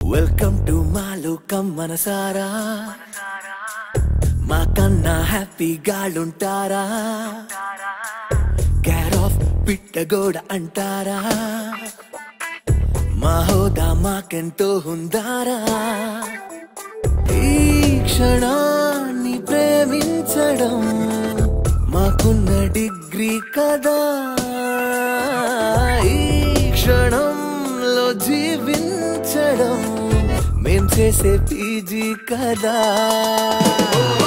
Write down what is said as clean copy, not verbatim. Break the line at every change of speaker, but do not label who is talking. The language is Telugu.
వెల్కమ్ టు మా లోకం మనసారా, మా కన్నా హ్యాపీగా ఉంటారా, కేర్ ఆఫ్ పిట్టగోడ అంటారా, మా హోదా మాకెంతో ఉందారా. ఈ క్షణాన్ని ప్రేమించడం మాకున్న డిగ్రీ కదా, ఈ క్షణంలో జీవించడం మేం చేసే పీజీ కదా.